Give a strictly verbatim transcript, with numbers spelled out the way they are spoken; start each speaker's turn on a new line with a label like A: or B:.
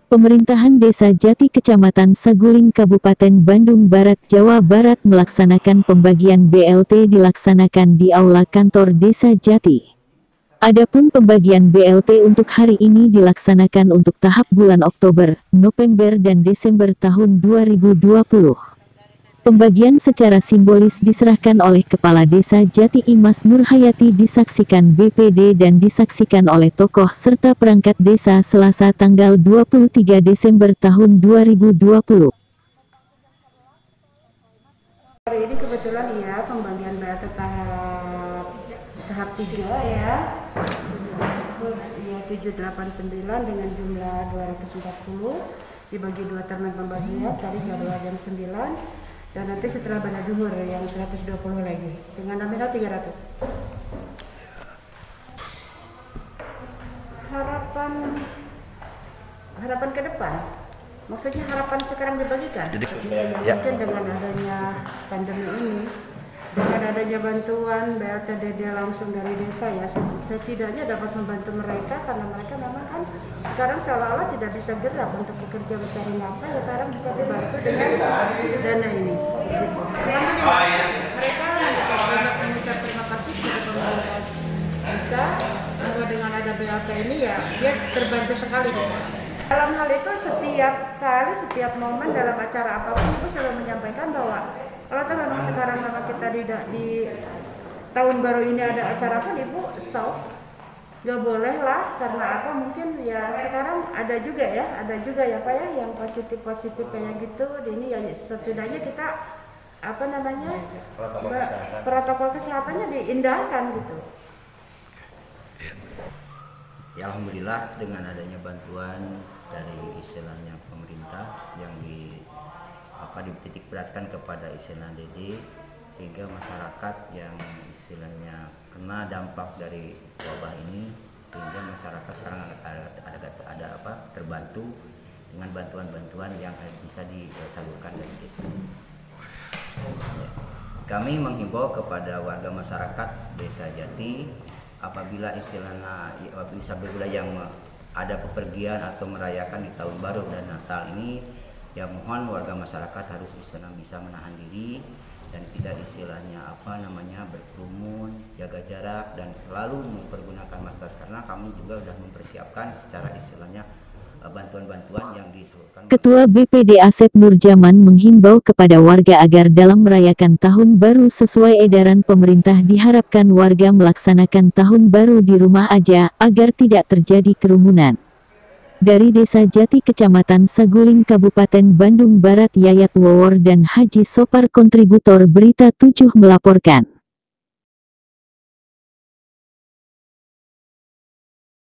A: Pemerintahan Desa Jati Kecamatan Saguling Kabupaten Bandung Barat, Jawa Barat melaksanakan pembagian B L T dilaksanakan di Aula Kantor Desa Jati. Adapun pembagian B L T untuk hari ini dilaksanakan untuk tahap bulan Oktober, November dan Desember tahun dua ribu dua puluh. Pembagian secara simbolis diserahkan oleh Kepala Desa Jati Imas Nurhayati, disaksikan B P D dan disaksikan oleh tokoh serta perangkat desa Selasa tanggal dua puluh tiga Desember tahun dua ribu dua puluh.
B: Hari ini kebetulan ya pembagian B L T tahap tahap tiga ya, ya tujuh delapan sembilan dengan jumlah dua ratus empat puluh dibagi dua termen pembagian tadi jadwal jam sembilan. Dan nanti setelah bana duhur yang seratus dua puluh lagi dengan nominal tiga ratus. Harapan harapan ke depan, maksudnya harapan sekarang dibagikan. Jadi, ya. Mungkin dengan adanya pandemi ini, dengan adanya bantuan B L T D D langsung dari desa ya, setidaknya dapat membantu mereka karena mereka memang kan sekarang seolah-olah tidak bisa gerak untuk bekerja mencari nafkah, ya sekarang bisa dibantu dengan dana ini. Gitu. Mereka mengucap banyak mengucap terima kasih kepada pemerintah desa bahwa dengan ada B L T ini ya dia terbantu sekali. Gitu. Dalam hal itu setiap kali, setiap momen dalam acara apapun Ibu selalu menyampaikan bahwa kalau kan memang sekarang memang kita tidak di tahun baru ini ada acara pun Ibu stop, gak boleh lah, karena apa mungkin ya sekarang ada juga ya, ada juga ya Pak ya yang positif-positif kayak gitu, ini ya setidaknya kita apa namanya protokol, kesehatan. protokol kesehatannya diindahkan gitu.
C: Ya alhamdulillah dengan adanya bantuan dari istilahnya pemerintah yang di apa dititik beratkan kepada istilah D D, sehingga masyarakat yang istilahnya kena dampak dari wabah ini, sehingga masyarakat sekarang ada, ada, ada apa terbantu dengan bantuan-bantuan yang bisa disalurkan dari desa. Ya. Kami menghimbau kepada warga masyarakat Desa Jati apabila istilahnya bisa berwilayah yang ada pepergian atau merayakan di tahun baru dan Natal ini, ya mohon warga masyarakat harus istilahnya bisa menahan diri dan tidak istilahnya apa namanya berkerumun, jaga jarak dan selalu mempergunakan masker karena kami juga sudah mempersiapkan secara istilahnya bantuan-bantuan yang disalurkan.
A: Ketua B P D Asep Nurjaman menghimbau kepada warga agar dalam merayakan tahun baru sesuai edaran pemerintah diharapkan warga melaksanakan tahun baru di rumah aja agar tidak terjadi kerumunan. Dari Desa Jati Kecamatan Saguling Kabupaten Bandung Barat, Yayat Wowor dan Haji Sopar, kontributor Berita tujuh melaporkan.